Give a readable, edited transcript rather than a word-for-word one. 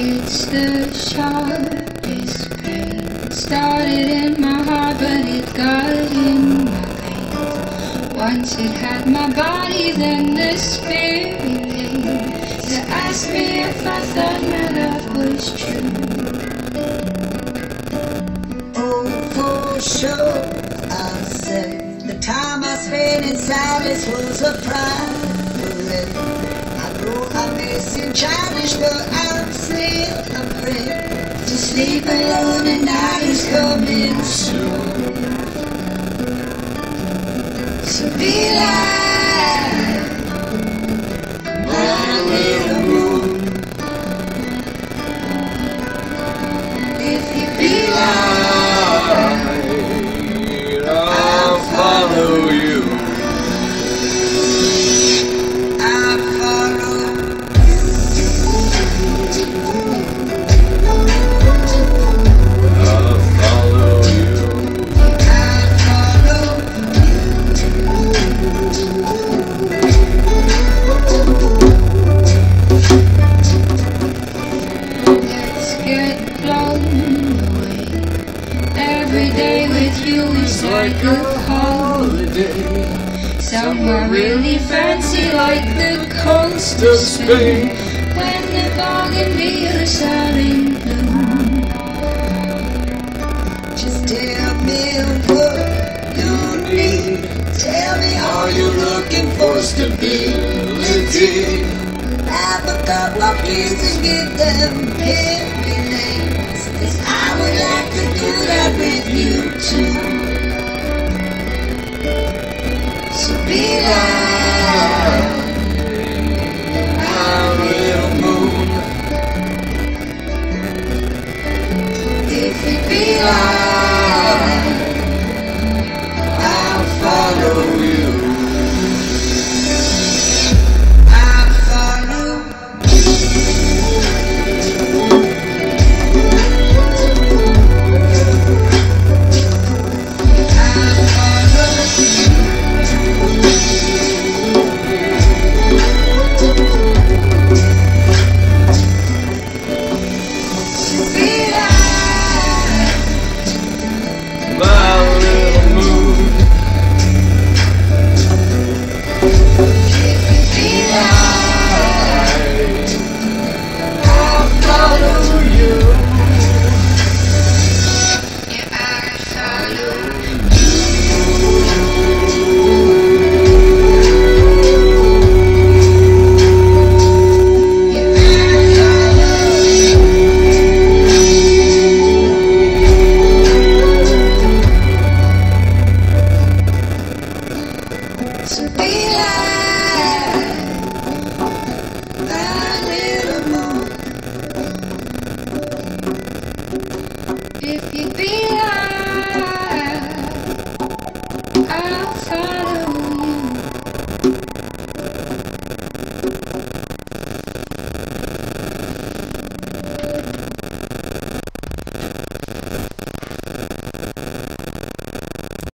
It's the sharpest pain. Started in my heart, but it got in my veins. Once it had my body, then the spirit came to ask me if I thought my love was true. Oh, for sure, I say the time I spent in silence was a privilege. I know I may seem childish, but I'm still afraid to sleep alone at night is coming soon. So be like my little moon. If you be like, I'll follow you. I'll follow. I'll follow you. I'll follow. Let's get blown away. Every day with you is like a holiday. Somewhere really fancy like the coast of Spain, when the bougainvilleas are in bloom. Just tell me what you need. Tell me, are you looking for stability? Have a couple of kids and give them happy names, 'cause I would like to do that with you too. So be like my little moon. If you be like, I'll follow you. I'll follow. I'll follow. So be like my little moon. If you be like